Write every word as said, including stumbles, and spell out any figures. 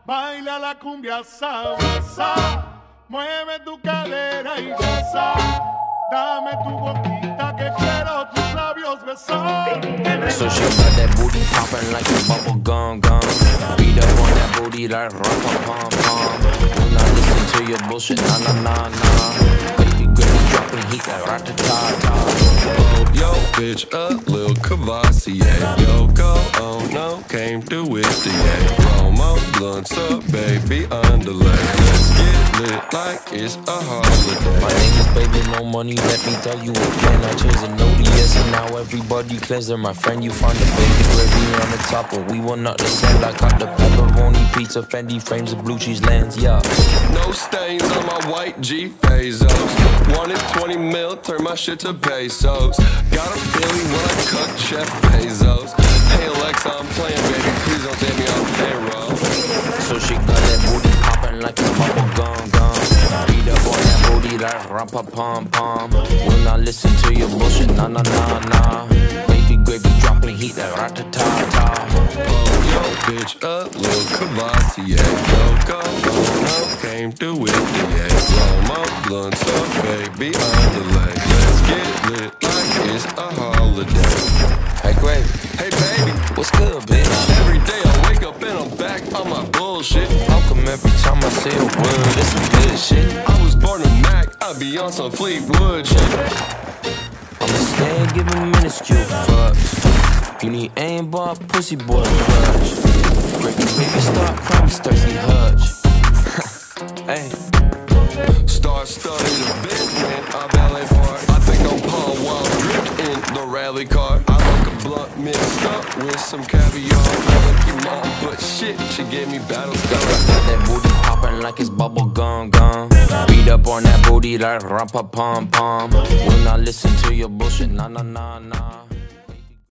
Baila la cumbia sabrosa, mueve tu cadera y goza. Dame tu boquita que quiero tus labios besar. So she got that booty poppin' like a bubble gum gum. Beat up on that booty like rock a pom pom. When I listen to your bullshit, nah nah nah nah. Baby girl, you dropping heat like rat-a-ta-ta. Yo, bitch, a Lil Cavassier. Yo, go on, no, came through with the yeah. Promo blunts up, baby, underlay. Let's get lit like it's a holiday. My name is Baby No Money, let me tell you again. I changed the no D S and now everybody claims they're my friend. You find the baby gravy on the top, but we will not descend. I got the pepperoni pizza, Fendi frames, and blue cheese lands, yeah. No stains on my white G Bezos. Wanted twenty mil, turn my shit to pesos. Got a Billy when I cut Jeff Bezos. Hey Alexa, I'm playing, baby, please don't take me off payroll. So she got that booty poppin' like a bubble gum gum. Beat up on that booty like rampa pom pom. When I listen to your bullshit, nah nah nah nah. Baby gravy dropping heat like rat-a-ta-ta. Oh, yo, bitch, a Lil Cavassier. Yo, go, go, no, came through with the yeah. Promo blunts up, baby, underlay. Let's get lit like it's a holiday. Hey Gravy, Hey, baby, what's good, bitch? every day I wake up and I'm back on my bullshit. How come every time I say a word, it's some good shit? I was born a Mac, I be on some Fleetwood shit. I'm a snake giving minuscule fucks. You need aim bar, pussy boy, clutch. Break your baby, start crying, thirsty hutch. Hey, Star studded a bit when I ballet for it. I think I'm Paul Wall dripped in the rally car. I like a blunt mixed up with some caviar. I like your mom, but shit, she gave me battle scars. got that booty poppin' like it's bubble gum gum. Beat up on that booty like rampa pom pom. When I listen to your bullshit, nah nah nah nah.